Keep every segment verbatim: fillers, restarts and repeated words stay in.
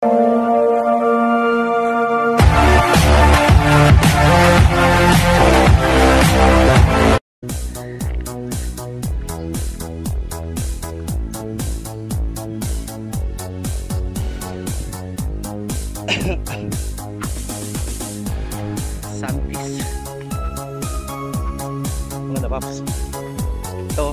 Santis. Mga napaps. Ito.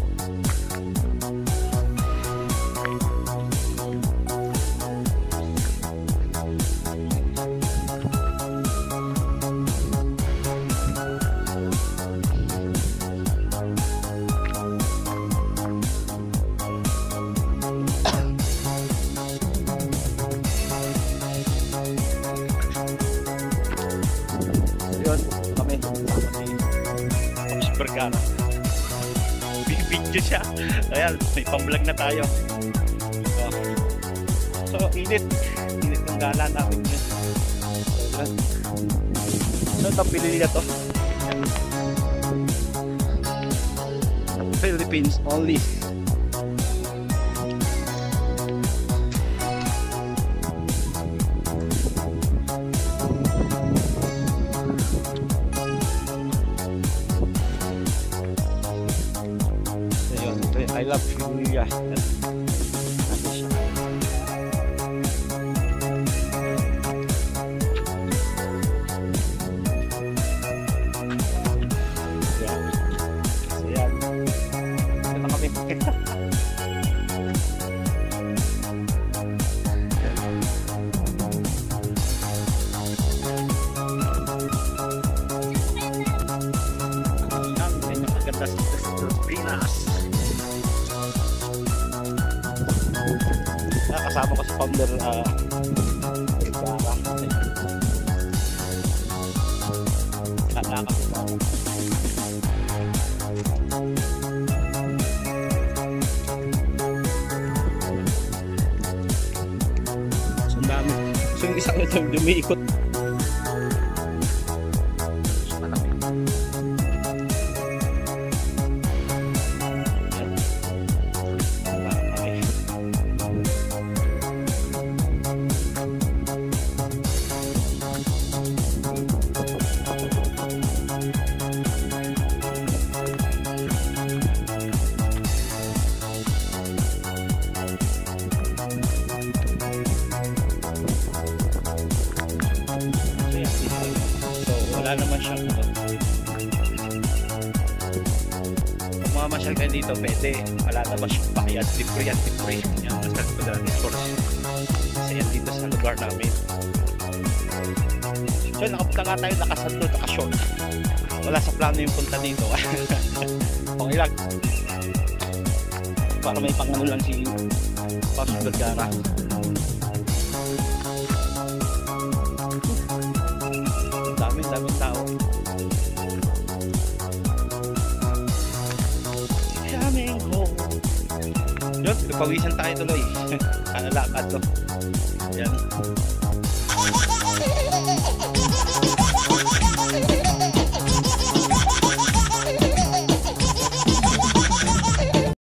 Yun, kami si Bergara. Big-video siya. Ayan, may pang-vlog na tayo. So, so init. Init ng gala natin yun. So, itong pinili na to. Philippines only. I love Julia. Ano siya? Yan. So yan. Ito na kami. Ang pinakaganda sa Pilipinas. Kasama ko sa founder uh, Bergara. Kalakas pa. So dami. So yung isang ito dumiikot. Wala naman siyang kung mamasyal kayo dito pwede, wala naman siyang bayad, libre yan, libre yan ang natin source kasi yan dito sa lugar namin. So nakapunta nga tayo, nakasanto, nakashort, wala sa plano yung punta dito. Okay lang para may pangano lang si Pastor Bergara. Daming tao. Coming home. Yun, pawisan tayo tuloy. Kanalakad to. Yan.